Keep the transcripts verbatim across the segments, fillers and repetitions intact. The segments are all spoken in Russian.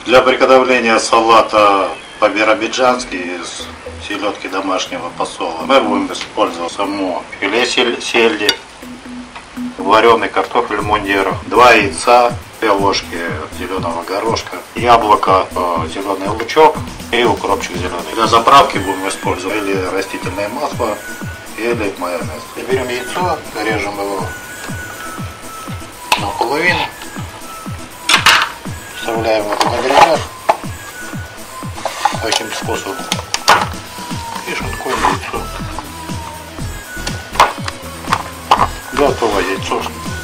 Для приготовления салата по-биробиджански из селедки домашнего посола мы будем использовать само филе сельди, вареный картофель мундир, два яйца, две ложки зеленого горошка, яблоко, зеленый лучок и укропчик зеленый. Для заправки будем использовать или растительное масло, или майонез. И берем яйцо, режем его на половину, вставляем это на гриль таким способом и шинкуем яйцо. Готово яйцо.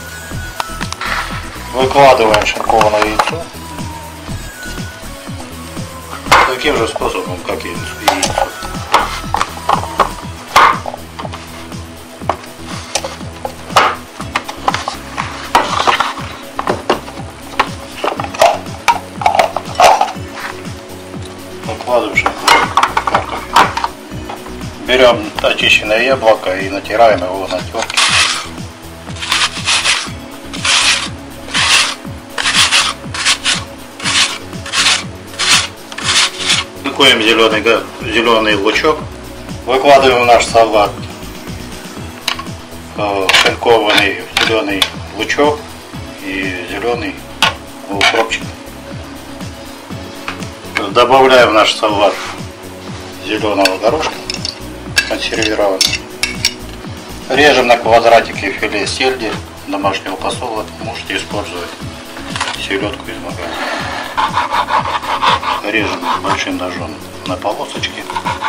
Выкладываем шинкованное яйцо таким же способом, как и яйцо. Выкладываем шинкованный картофель. Берем очищенное яблоко и натираем его на терке. Шинкуем зеленый, зеленый лучок. Выкладываем наш салат, шинкованный зеленый лучок и зеленый укропчик. Добавляем в наш салат зеленого горошка консервированного. Режем на квадратики филе сельди домашнего посола. Можете использовать селедку из магазина. Режем большим ножом на полосочки.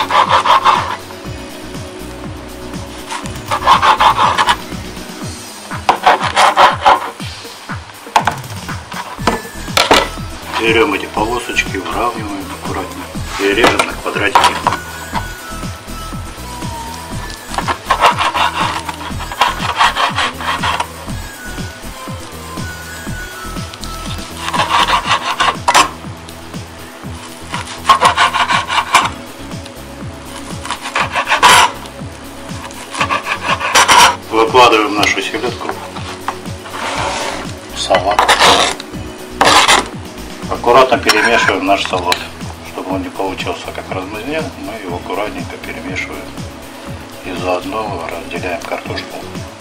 Берем эти полосочки, выравниваем аккуратно и режем на квадратики. Выкладываем нашу селедку в салат. Аккуратно перемешиваем наш салат, чтобы он не получился как размазня. Мы его аккуратненько перемешиваем и заодно разделяем картошку.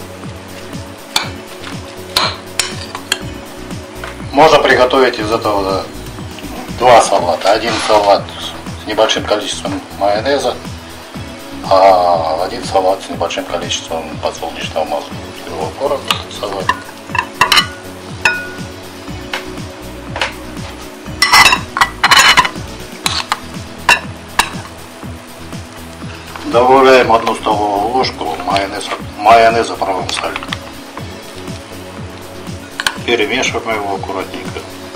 Можно приготовить из этого два салата. Один салат с небольшим количеством майонеза, а один салат с небольшим количеством подсолнечного масла. Его аккуратно салат. Добавляем одну столовую ложку майонеза, майонеза провансаль. Перемешиваем его аккуратненько.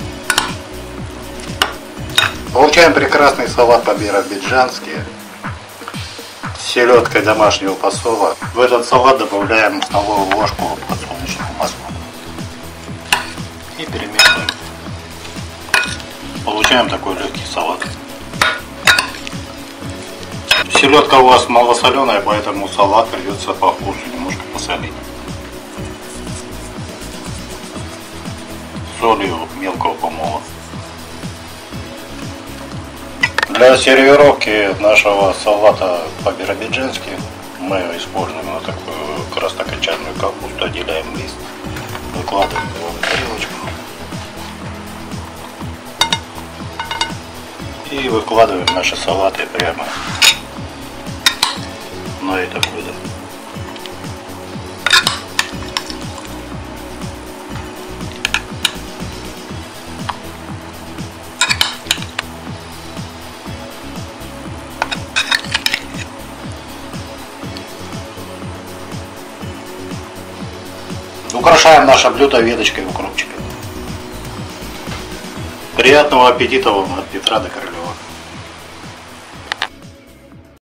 Получаем прекрасный салат по-биробиджански с селедкой домашнего посола. В этот салат добавляем столовую ложку подсолнечного масла. И перемешиваем. Получаем такой легкий салат. Селедка у вас малосоленая, поэтому салат придется по вкусу немножко посолить. Солью мелкого помола. Для сервировки нашего салата по-биробиджански мы используем вот такую краснокочанную капусту, отделяем лист, выкладываем его в тарелочку и выкладываем наши салаты прямо на это блюдо. Украшаем наше блюдо веточкой укропчика. Приятного аппетита вам от Петра до Королева.